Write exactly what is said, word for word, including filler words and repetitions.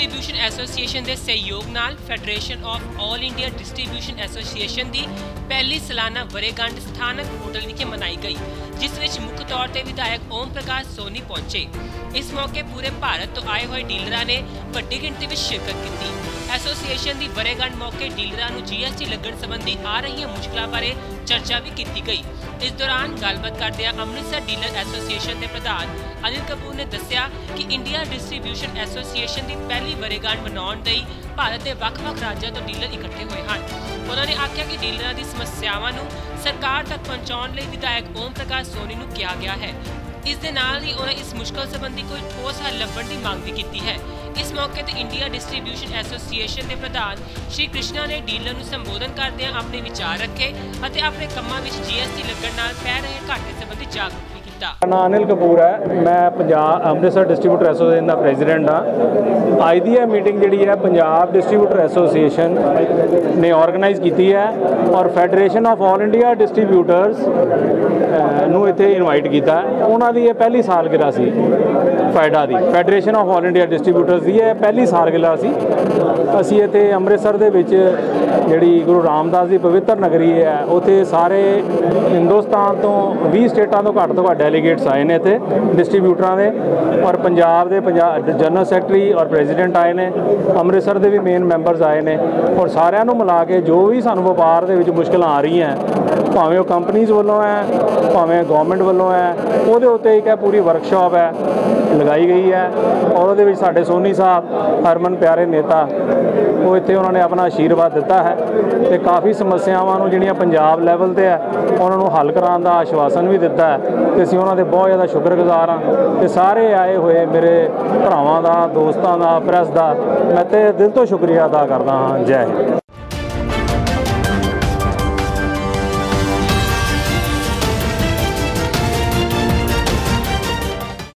Distribution association के सहयोग नाल federation of all India distribution association की पहली सालाना वरेगंढ स्थानक होटल विखे मनाई गई, जिस विच मुख तौर पर विधायक ओम प्रकाश सोनी पहुंचे। इस मौके पूरे भारत तो आए हुए डीलरां ने वड्डी गिणती में शिरकत की। एसोसीएशन की वरेगंढ मौके डीलरां नूं जीएसटी लगण संबंधी आ रही मुश्किलों बारे चर्चा भी की गई। इस दौरान गलबात करदे अमृतसर डीलर एसोसीएशन के प्रधान अनिल कपूर ने दस्सिया कि इंडिया डिस्ट्रीब्यूशन एसोसीएशन की पहली वरेगंढ मनाउण लई भारत के वख-वख राज्यों तो डीलर इकट्ठे हुए हैं। उन्होंने आख्या कि डीलरां दी समस्यावां नूं सरकार तक पहुंचाउण लई विधायक ओम प्रकाश सोनी नूं कहा गया है। इस दे नाल ही उन्होंने इस मुश्किल संबंधी कोई ठोस हल लभण की मांग भी की है। इस मौके पर इंडिया डिस्ट्रीब्यूशन एसोसीएशन के प्रधान श्री कृष्णा ने डीलर नूं संबोधन करदे अपने विचार रखे और अपने कामां विच जीएसटी लगण नाल पै रहे घाटे संबंधी जागरूक भी किया। नाम अनिल कपूर है, मैं पंजाब अमृतसर डिस्ट्रीब्यूटर एसोसीएशन का प्रेजिडेंट हाँ। अज की यह मीटिंग जी है पंजाब डिस्ट्रीब्यूटर एसोसीएशन ने ऑर्गेनाइज की है और federation of all India distributors नूं इत्थे इनवाइट किया। उन्होंने पहली सालगिरह सी फैडा की, federation of all India distributors की यह पहली सालगिरह सी। असी इत्थे अमृतसर दे विच जिहड़ी गुरु रामदास की पवित्र नगरी है, उत्थे सारे हिंदुस्तान तो बीस स्टेटां तो घੱਟ ਤੋਂ ਘੱਟ डेलीगेट्स आए ने इत्थे डिस्ट्रीब्यूटरां दे और पंजाब दे पंजाब जनरल सैकटरी और प्रेजिडेंट आए ने, अमृतसर के भी मेन मैंबरस आए ने और सारिਆਂ ਨੂੰ मिला के जो भी सानू व्यापार दे विच मुश्किलां आ रही हैं, भावें वो कंपनीज वालों है भावें गवर्नमेंट वालों है, ਉਹਦੇ ਉੱਤੇ एक है पूरी वर्कशॉप है लगाई गई है और ਉਹਦੇ ਵਿੱਚ ਸਾਡੇ सोनी साहब हरमन प्यारे नेता वो इत्थे उन्होंने अपना आशीर्वाद दिता है तो काफ़ी समस्यावां नूं जिहड़ियां पंजाब लैवल ते है उन्होंने हल कराने का आश्वासन भी दिता है तो असीं उन्हां दे बहुत ज़्यादा शुक्रगुजार हाँ। तो सारे आए हुए मेरे भरावां दा, दोस्तां दा, प्रैस दा मैं ते दिल तो शुक्रिया अदा करदा हाँ। जय हिंद।